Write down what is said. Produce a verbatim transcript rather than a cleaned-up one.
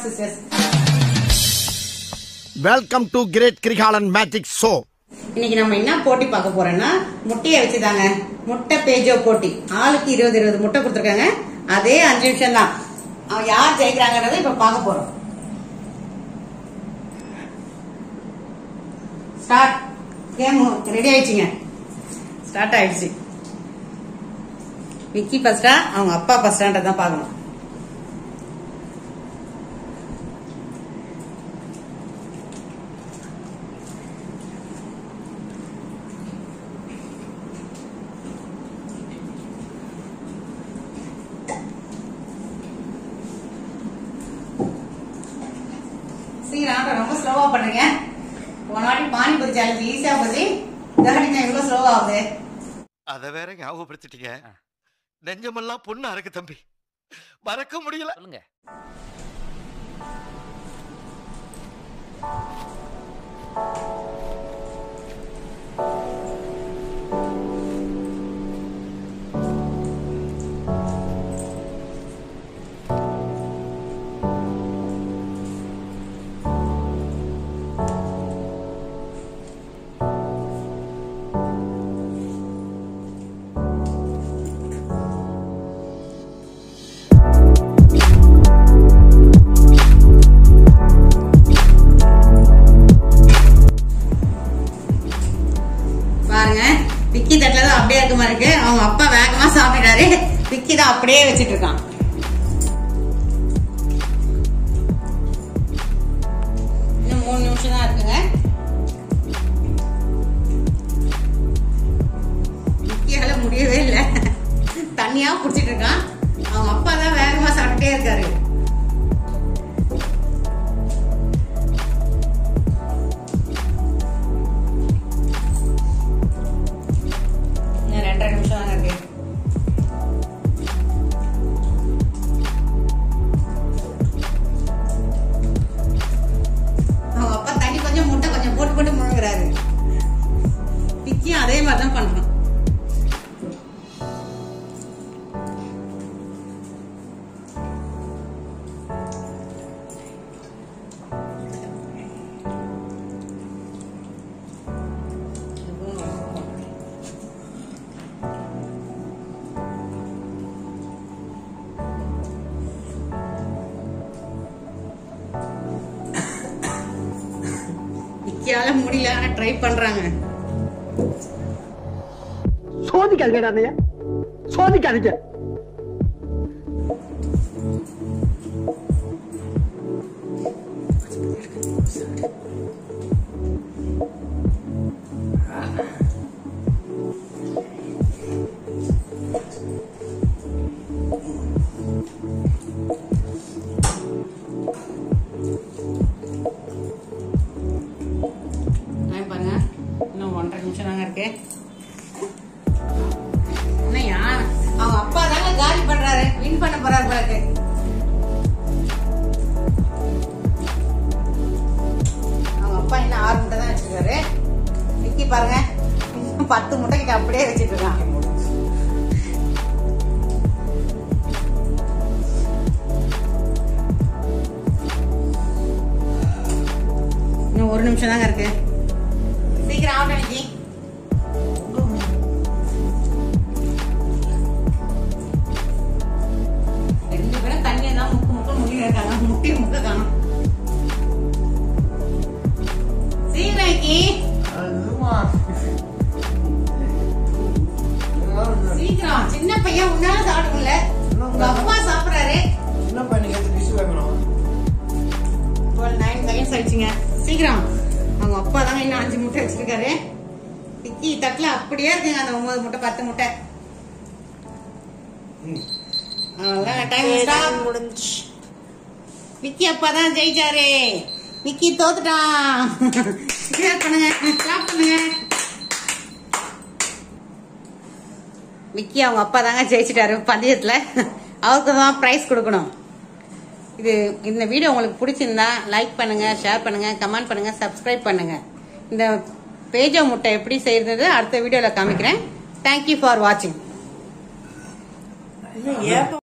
sisters. Welcome to Great Krigalan Magic Show. இன்னைக்கு நம்ம என்ன போட்டி பார்க்க போறோம்னா முட்டையை வச்சுதாங்க. முட்டை பேஜோ போட்டி. ஆளுக்கு இருபது இருபது முட்டை கொடுத்திருக்காங்க. அதே அஞ்சு நிமிஷம் தான். அவன் யார் ஜெயிக்கிறாங்கன்றதை இப்ப பார்க்க போறோம். ஸ்டார்ட். கேம் ரெடி ஆயிடுச்சுங்க. ஸ்டார்ட் ஆயிடுச்சு. விக்கி ஃபர்ஸ்டா அவங்க அப்பா ஃபர்ஸ்டான்றதான் பார்க்கணும். சீக்கிரம் ரொம்ப ஸ்லோவா பண்றீங்க. ஒரு வாட்டி பானிபூரி சேலஞ்ச் ஈஸியா போச்சு. கவனிங்க எவ்வளவு ஸ்லோவா ஆகுது. அத வேற ஞாபகப்படுத்திட்டீங்க. நெஞ்சமெல்லாம் பொண்ணு அறக்கு தம்பி. மறக்க முடியல. சொல்லுங்க. விக்கி தட்டுல தான் அப்படியே இருக்க மாதிரி இருக்கு. அவங்க அப்பா வேகமா சாப்பிட்டாரு. விக்கி தான் அப்படியே வச்சிட்டு இருக்கான். இன்னும் மூணு நிமிஷம் தான் இருக்குங்க. விக்கியால முடியவே இல்லை. தண்ணியா குடிச்சிட்டு இருக்கான். அவங்க அப்பா தான் வேகமா சாப்பிட்டே இருக்காரு. ரெண்டரை நிமிஷம் தாங்க இருக்கு. அவங்க அப்பா தண்ணி கொஞ்சம் முட்டை கொஞ்சம் போட்டு போட்டு முழுங்குறாரு. விக்கியும் அதே மாதிரிதான் பண்றான். விக்கியால முடியல, ஆனா ட்ரை பண்றாங்க. சோதிக்காதீங்க, சோதிக்காதீங்க. ஒன்றரை நிமிஷம் தாங்க இருக்கு. அவங்க அப்பா தாங்க காலி பண்றாரு. வின் பண்ண போறாரு போல இருக்கு. அவங்க அப்பா இன்னும் ஆறு முட்டை தான் வச்சிருக்காரு. விக்கி பாருங்க பத்து முட்டை கிட்ட அப்படியே வச்சிட்டு இருக்கான். இன்னும் ஒரு நிமிஷம் தாங்க இருக்கு. சீக்கிரம் ஆகட்டும் அன்னைக்கு. ரெண்டு பேரும் தண்ணியை தான் முக்கு முக்கு முடி இருக்காங்க. முட்டி முக்க காணும். சீக்கிரம் சீக்கிரம் சின்ன பையன் உன்னால சாப்பிடும்ல. உங்க அப்பா சாப்பிடுறாரு. நைன் செகண்ட்ஸ் ஆயிடுச்சுங்க. சீக்கிரம். அவங்க அப்பா தாங்க இன்னும் அஞ்சு முட்டை வச்சிருக்காரு. விக்கி தட்டுல அப்படியே இருக்குங்க அந்த ஒன்பது முட்டை பத்து முட்டை. விக்கி அப்பா தான் ஜெயிச்சாரு. விக்கி தோத்துட்டான். பண்ணுங்க பண்ணுங்க. விக்கி அவங்க அப்பா தாங்க ஜெயிச்சிட்டாரு பந்தயத்துல. அவருக்கு தான் பிரைஸ் கொடுக்கணும். இது இந்த வீடியோ உங்களுக்கு பிடிச்சிருந்தா லைக் பண்ணுங்க, ஷேர் பண்ணுங்க, கமெண்ட் பண்ணுங்க, சப்ஸ்கிரைப் பண்ணுங்க. இந்த பேஜோ முட்டை எப்படி செய்யறது அடுத்த வீடியோல காமிக்கிறேன். தேங்க்யூ ஃபார் வாட்சிங்.